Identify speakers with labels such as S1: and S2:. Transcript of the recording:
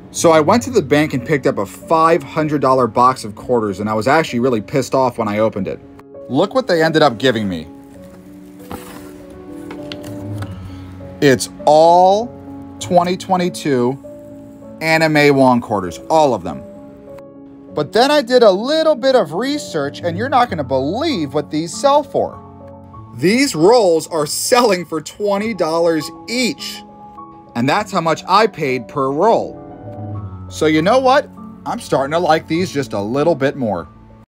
S1: So I went to the bank and picked up a $500 box of quarters, and I was actually really pissed off when I opened it. Look what they ended up giving me. It's all 2022 Anime Won quarters, all of them. But then I did a little bit of research, and you're not going to believe what these sell for. These rolls are selling for $20 each. And that's how much I paid per roll. So you know what? I'm starting to like these just a little bit more.